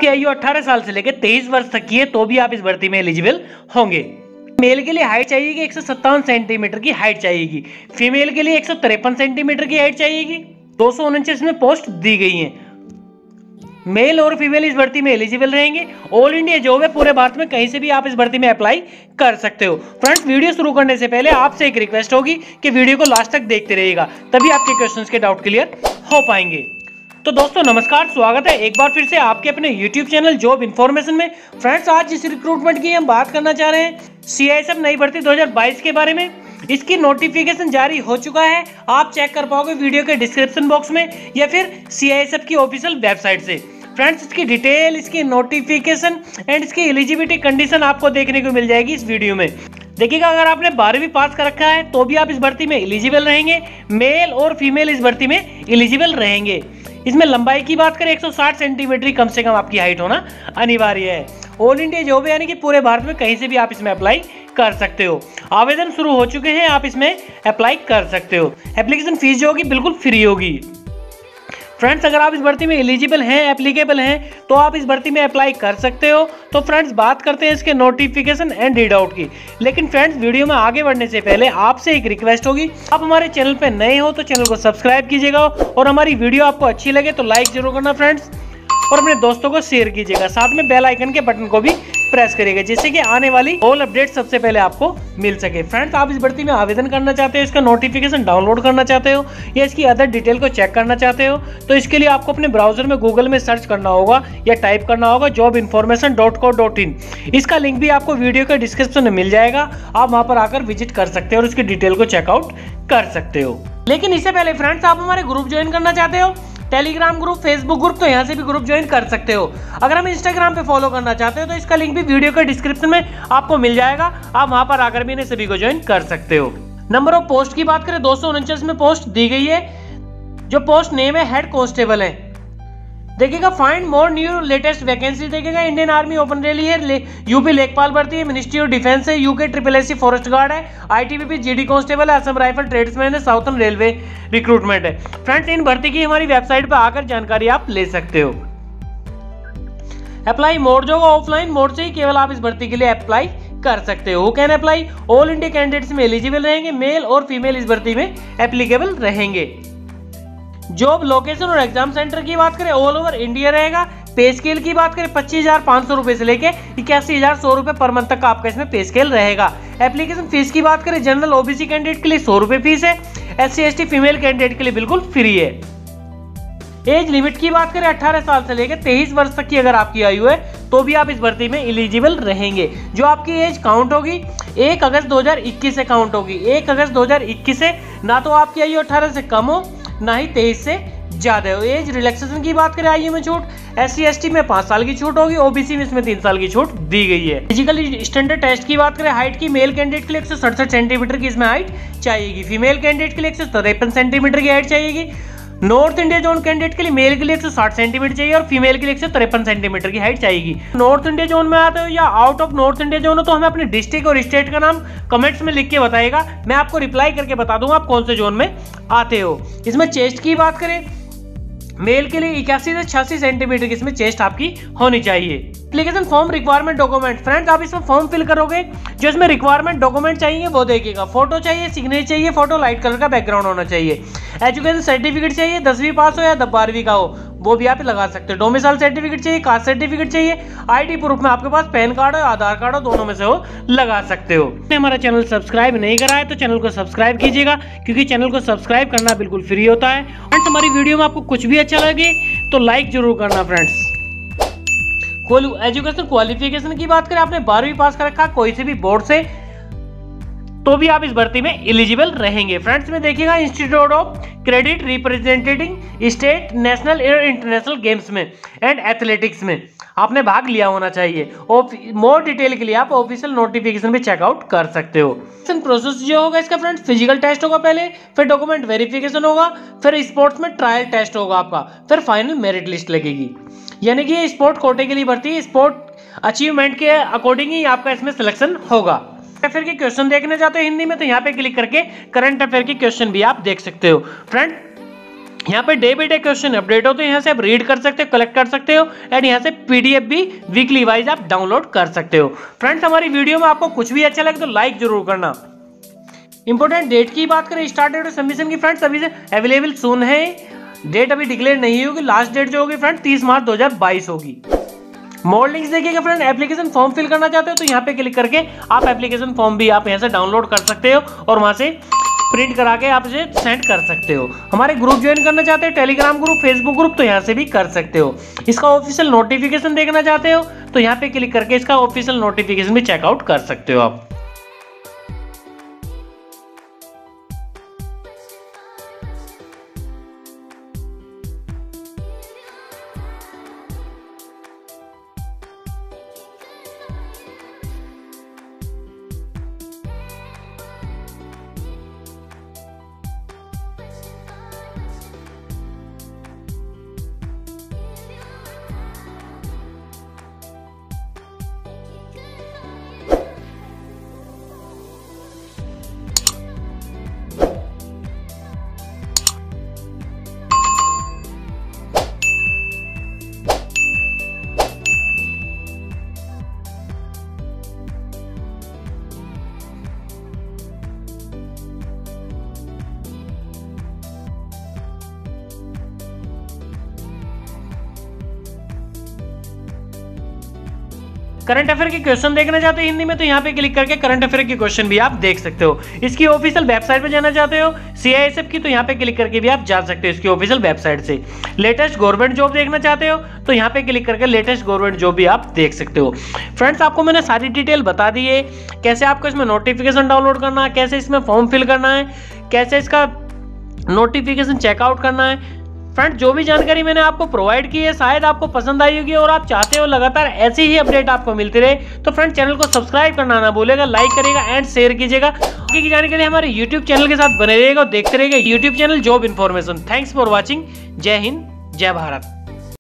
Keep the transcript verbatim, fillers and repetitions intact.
आपकी आयु अठारह साल से लेकर तेईस वर्ष तक की है तो भी आप इस भर्ती में एलिजिबल होंगे। मेल के लिए हाइट चाहिएगी एक सौ सत्तावन सेंटीमीटर की हाइट चाहिएगी। फीमेल के लिए एक सौ तिरपन सेंटीमीटर की हाइट चाहिएगी। दो सौ उनचास में पोस्ट दी गई है। मेल और फीमेल इस भर्ती में एलिजिबल रहेंगे। ऑल इंडिया जॉब है, पूरे भारत में कहीं से भी आप इस भर्ती में अप्लाई कर सकते हो। फ्रेंड्स, वीडियो शुरू करने से पहले आपसे एक रिक्वेस्ट होगी कि वीडियो को लास्ट तक देखते रहिएगा, तभी आपके क्वेश्चंस के डाउट क्लियर हो पाएंगे। तो दोस्तों नमस्कार, स्वागत है एक बार फिर से आपके अपने यूट्यूब चैनल जॉब इन्फॉर्मेशन में। फ्रेंड्स, आज जिस रिक्रूटमेंट की हम बात करना चाह रहे हैं सीआईएसएफ नई भर्ती दो हज़ार बाईस के बारे में। इसकी नोटिफिकेशन जारी हो चुका है, आप चेक कर पाओगे वीडियो के डिस्क्रिप्शन बॉक्स में या फिर सीआईएसएफ की ऑफिशियल वेबसाइट से। फ्रेंड्स, इसकी डिटेल, इसकी नोटिफिकेशन एंड इसकी एलिजिबिलिटी कंडीशन आपको देखने को मिल जाएगी इस वीडियो में। देखिएगा, अगर आपने बारहवीं पास कर रखा है तो भी आप इस भर्ती में एलिजिबल रहेंगे। मेल और फीमेल इस भर्ती में एलिजिबल रहेंगे। इसमें लंबाई की बात करें एक सौ साठ सेंटीमीटर कम से कम आपकी हाइट होना अनिवार्य है। ऑल इंडिया जॉब यानी कि पूरे भारत में कहीं से भी आप इसमें अप्लाई कर सकते हो। आवेदन शुरू हो चुके हैं, आप इसमें अप्लाई कर सकते हो। एप्लीकेशन फीस जो होगी बिल्कुल फ्री होगी। फ्रेंड्स, अगर आप इस भर्ती में एलिजिबल हैं, एप्लीकेबल हैं, तो आप इस भर्ती में अप्लाई कर सकते हो। तो फ्रेंड्स, बात करते हैं इसके नोटिफिकेशन एंड रीड आउट की। लेकिन फ्रेंड्स, वीडियो में आगे बढ़ने से पहले आपसे एक रिक्वेस्ट होगी, आप हमारे चैनल पे नए हो तो चैनल को सब्सक्राइब कीजिएगा और हमारी वीडियो आपको अच्छी लगे तो लाइक जरूर करना फ्रेंड्स, और अपने दोस्तों को शेयर कीजिएगा। साथ में बेल आइकन के बटन को भी प्रेस करिएगा, जिससे कि आने वाली ऑल अपडेट सबसे पहले आपको मिल सके। फ्रेंड्स, आप इस भर्ती में आवेदन करना चाहते हो, इसका नोटिफिकेशन डाउनलोड करना चाहते हो या इसकी अदर डिटेल को चेक करना चाहते हो, तो इसके लिए आपको अपने ब्राउजर में गूगल में सर्च करना होगा या टाइप करना होगा job information dot co dot in. इसका लिंक भी आपको वीडियो के डिस्क्रिप्शन में मिल जाएगा, आप वहां पर आकर विजिट कर सकते हो और उसकी डिटेल को चेकआउट कर सकते हो। लेकिन इससे पहले फ्रेंड्स, आप हमारे ग्रुप ज्वाइन करना चाहते हो, टेलीग्राम ग्रुप, फेसबुक ग्रुप, तो यहाँ से भी ग्रुप ज्वाइन कर सकते हो। अगर हम इंस्टाग्राम पे फॉलो करना चाहते हो तो इसका लिंक भी वीडियो के डिस्क्रिप्शन में आपको मिल जाएगा, आप वहां पर आकर भी इन्हें सभी को ज्वाइन कर सकते हो। नंबर ऑफ पोस्ट की बात करें, दो सौ उनचास में पोस्ट दी गई है। जो पोस्ट नेम है हेड कांस्टेबल है। देखिएगा, find more new latest vacancy. देखिएगा, इंडियन आर्मी ओपन रैली है, यूपी लेखपाल भर्ती है, मिनिस्ट्री ऑफ डिफेंस है, UK triple S C forest guard है, आईटीबीपी जीडी कांस्टेबल है, असम राइफल ट्रेड्समैन है, साउथर्न रेलवे रिक्रूटमेंट है। फ्रेंड्स, इन भर्ती की हमारी वेबसाइट पर आकर जानकारी आप ले सकते हो। अप्लाई मोड जो ऑफलाइन मोड से ही केवल आप इस भर्ती के लिए अप्लाई कर सकते हो। Can apply, all India candidates में एलिजिबल रहेंगे। मेल और फीमेल इस भर्ती में एप्लीकेबल रहेंगे। जॉब लोकेशन और एग्जाम सेंटर की बात करें, ऑल ओवर इंडिया रहेगा। पे स्केल की बात करें, पच्चीस हजार पाँच सौ रुपए से लेके इक्यासी हजार सौ रुपए पर मंथ तक का आपका इसमें पे स्केल रहेगा। एप्लीकेशन फीस की बात करें, जनरल ओबीसी कैंडिडेट के लिए सौ रुपए फीस है, S C S T female candidate के लिए बिल्कुल फ्री है। एज लिमिट की बात करें, अठारह साल से लेकर तेईस वर्ष तक की अगर आपकी आयु है तो भी आप इस भर्ती में एलिजिबल रहेंगे। जो आपकी एज काउंट होगी एक अगस्त दो हजार इक्कीस से काउंट होगी। एक अगस्त दो हजार इक्कीस से ना तो आपकी आयु अठारह से कम हो ना ही तेईस से ज्यादा हो। एज रिलैक्सेशन की बात करें, आयु में छूट, एस सी एस टी में पांच साल की छूट होगी, ओबीसी में इसमें तीन साल की छूट दी गई है। फिजिकल स्टैंडर्ड टेस्ट की बात करें, हाइट की मेल कैंडिडेट के लिए एक सौ सड़सठ सेंटीमीटर की इसमें हाइट चाहिएगी। फीमेल कैंडिडेट के लिए एक सौ तिरपन सेंटीमीटर की हाइट चाहिएगी। नॉर्थ इंडिया जोन कैंडिडेट के लिए मेल के लिए एक सौ साठ सेंटीमीटर चाहिए और फीमेल के लिए एक सौ तिरपन सेंटीमीटर की हाइट चाहिएगी। नॉर्थ इंडिया जोन में आते हो या out of North India zone हो तो हमें अपने डिस्ट्रिक्ट और स्टेट का नाम कमेंट्स में लिख के बताइएगा, मैं आपको रिप्लाई करके बता दूंगा आप कौन से जोन में आते हो। इसमें चेस्ट की बात करें, मेल के लिए इक्यासी से छियासी सेंटीमीटर की इसमें चेस्ट आपकी होनी चाहिए। Application form, requirement document. Friends, आप इसमें फॉर्म फिल करोगे, जो इसमें रिक्वायरमेंट डॉक्यूमेंट चाहिए वो देखिएगा। फोटो चाहिए, सिग्नेचर चाहिए, फोटो लाइट कलर का बैकग्राउंड होना चाहिए। एजुकेशन सर्टिफिकेट चाहिए, दसवीं पास हो या बारहवीं का हो वो भी आप लगा सकते हो। डोमिसाइल सर्टिफिकेट चाहिए, कास्ट सर्टिफिकेट चाहिए, आईडी प्रूफ में आपके पास पैन कार्ड हो, आधार कार्ड हो, दोनों में से हो लगा सकते हो। हमारा चैनल सब्सक्राइब नहीं करा है तो चैनल को सब्सक्राइब कीजिएगा, क्योंकि चैनल को सब्सक्राइब करना बिल्कुल फ्री होता है। फ्रेंड्स, हमारी वीडियो में आपको कुछ भी अच्छा लगे तो लाइक जरूर करना। फ्रेंड्स, एजुकेशन क्वालिफिकेशन की बात करें, आपने बारहवीं पास कर रखा कोई से भी बोर्ड से तो भी आप इस भर्ती में एलिजिबल रहेंगे। फ्रेंड्स, में देखिएगा, institute of credit representing state, national और इंटरनेशनल गेम्स में एंड एथलेटिक्स में आपने भाग लिया होना चाहिए। मोर डिटेल के लिए आप ऑफिशियल नोटिफिकेशन भी चेकआउट कर सकते हो। प्रोसेस जो होगा इसका फ्रेंड्स, फिजिकल टेस्ट होगा पहले, फिर डॉक्यूमेंट वेरिफिकेशन होगा, फिर स्पोर्ट्स में ट्रायल टेस्ट होगा आपका, फिर फाइनल मेरिट लिस्ट लगेगी। यानी कि ये स्पोर्ट कोटे के लिए भर्ती है, स्पोर्ट अचीवमेंट के अकॉर्डिंग ही आपका इसमें सिलेक्शन होगा। अफेयर के क्वेश्चन देखने जाते हो हिंदी में तो यहाँ पे क्लिक करके करंट अफेयर के क्वेश्चन भी आप देख सकते हो। फ्रेंड, यहाँ पे day by day question update हो तो यहाँ से आप रीड कर सकते हो, कलेक्ट कर सकते हो एंड यहाँ से पीडीएफ भी वीकली वाइज आप डाउनलोड कर सकते हो। फ्रेंड्स हमारी वीडियो में आपको कुछ भी अच्छा लगे तो लाइक जरूर करना। इंपॉर्टेंट डेट की बात करें, स्टार्ट डेट और सबमिशन की फ्रेंड्स अभी से अवेलेबल सून है, डेट अभी डिक्लेयर नहीं होगी। लास्ट डेट जो होगी फ्रेंड तीस मार्च दो हजार बाईस होगी। मोर लिंक्स देखिएगा फ्रेंड, एप्लीकेशन फॉर्म फिल करना चाहते हो तो यहाँ पे क्लिक करके आप एप्लीकेशन फॉर्म भी आप यहाँ से डाउनलोड कर सकते हो और वहां से प्रिंट करा के आप इसे सेंड कर सकते हो। हमारे ग्रुप ज्वाइन करना चाहते हो, टेलीग्राम ग्रुप, फेसबुक ग्रुप, तो यहाँ से भी कर सकते हो। इसका ऑफिशियल नोटिफिकेशन देखना चाहते हो तो यहाँ पे क्लिक करके इसका ऑफिशियल नोटिफिकेशन भी चेकआउट कर सकते हो आप। करंट अफेयर के क्वेश्चन देखना चाहते हो हिंदी में तो यहाँ पे क्लिक करके करंट अफेयर के क्वेश्चन भी आप देख सकते हो। इसकी ऑफिशियल वेबसाइट पे जाना चाहते हो सीआईएसएफ की तो यहाँ पे क्लिक करके भी आप जा सकते हो इसकी ऑफिशियल वेबसाइट से। लेटेस्ट गवर्नमेंट जॉब देखना चाहते हो तो यहाँ पे क्लिक करके लेटेस्ट गवर्नमेंट जॉब भी आप देख सकते हो। फ्रेंड्स आपको मैंने सारी डिटेल बता दी है, कैसे आपको इसमें नोटिफिकेशन डाउनलोड करना है, कैसे इसमें फॉर्म फिल करना है, कैसे इसका नोटिफिकेशन चेकआउट करना है। फ्रेंड जो भी जानकारी मैंने आपको प्रोवाइड की है शायद आपको पसंद आई होगी और आप चाहते हो लगातार ऐसी ही अपडेट आपको मिलती रहे तो फ्रेंड चैनल को सब्सक्राइब करना ना भूलेगा, लाइक करेगा एंड शेयर कीजिएगा। आगे की जानकारी हमारे यूट्यूब चैनल के साथ बने रहेगा और देखते रहेगा YouTube channel job information. Thanks for watching. जय हिंद, जय भारत।